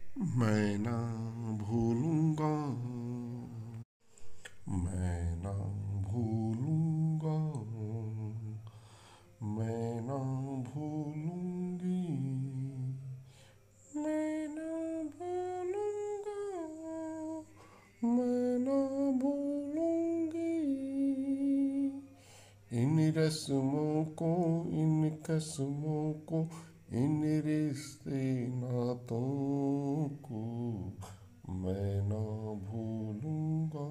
मैं ना भूलूंगा, मैं ना भूलूंगा, मैं ना भूलूंगी, मैं ना भूलूंगा, मैं ना भूलूंगी इन रस्मों को, इन कसमों को, इन रिश्ते नातों को मैं ना भूलूंगा,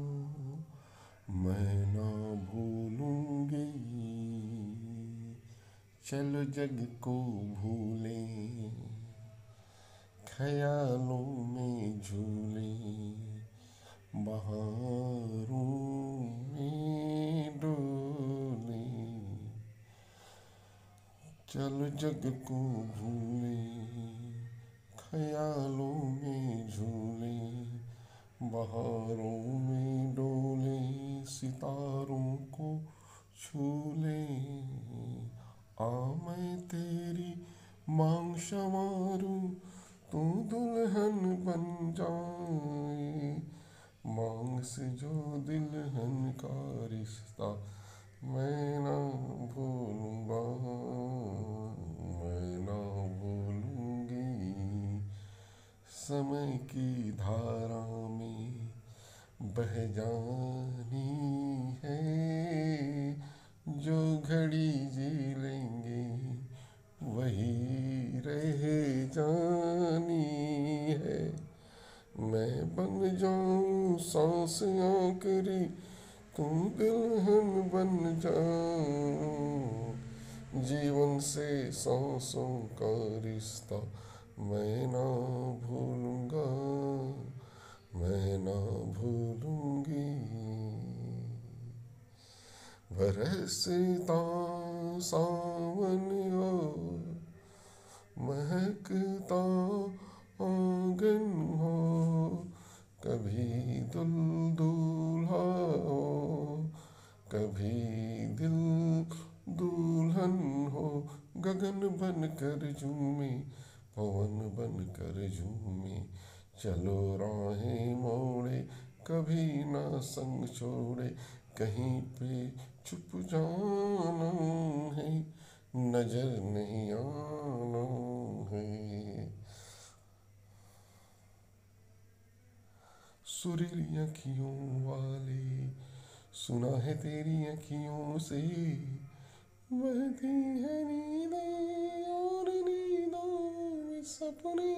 मैं ना भूलूंगी। चलो जग को भूलें, ख्यालों में झूले, बहारों में डोले। चलो जग को भूले, ख्यालों में झूले, बहारों में डोले, सितारों को छूले। आ मैं तेरी मांग संवारूं, तू दुल्हन बन जाए। मांग से जो दुल्हन का रिश्ता मैं ना भूलूंगा, मैं ना भूलूंगी। समय की धारा में बह जानी है, जो घड़ी जी लेंगे वही रह जानी है। मैं बन जाऊं सांस आखिरी, तू दुल्हन बन जाऊं। जीवन से सांसों का रिश्ता मैं ना भूलूंगा, मैं ना भूलूंगी। बरसता सावन हो, महकता आंगन हो, कभी दुल्हा हो, कभी दिल दुल्हन हो। गगन बन कर झूमे, पवन बन कर झूमे, चलो राहें मोड़े, कभी ना संग छोड़े। कहीं पे छुप जाना है, नजर नहीं आना है। सुरीली अखियों वाले, सुना है तेरी अखियों से बहती है नींदें, और नींदों में सपने।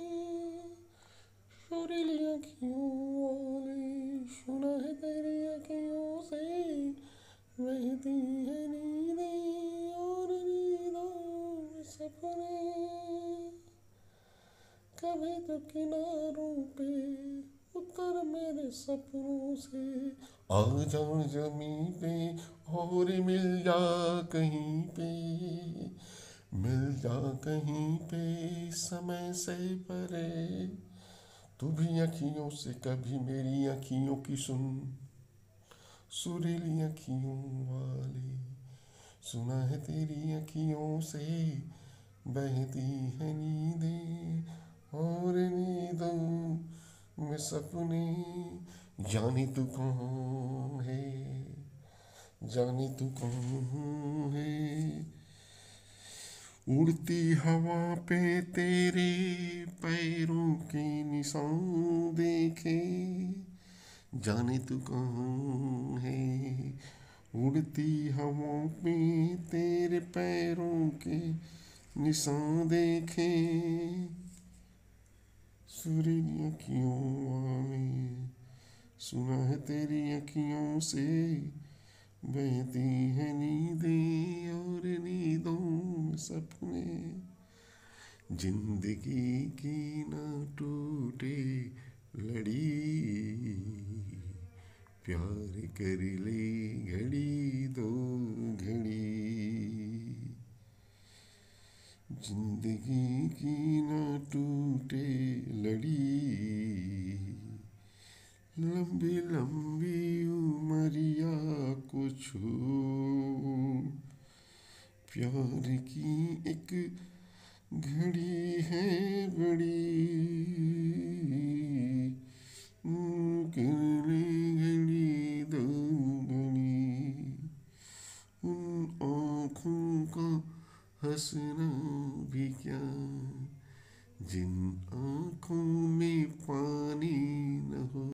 सुरीली अखियों वाले, सुना है तेरी अखियों से बहती है नींदें, और नींदों में सपने। कभी तो किनारों पे उतर मेरे सपनों से, आ जा जमी पे और मिल जा कहीं पे, मिल जा कहीं पे समय से परे। तू भी अखियों से कभी मेरी अखियों की सुन, सुरीली अखियों वाली, सुना है तेरी अखियों से बहती है नींदें, और नींदों में सपने। जाने तू कौन है, जाने तू कौन है, उड़ती हवा पे तेरे पैरों के निशान देखे। जाने तू कौन है, उड़ती हवाओं पे तेरे पैरों के निशान देखे। सुरीली अखियों वाले, सुना है तेरी अखियों से बहती है नींदें, और नींदों में सपने। जिंदगी की ना टूटे लड़ी, प्यार कर ले घड़ी दो घड़ी। जिंदगी की ना टूटे लड़ी, लंबी लंबी उमरिया को छू, प्यार की एक घड़ी है बड़ी, आँखों का हंसना भी क्या, जिन आँखों में पानी न हो।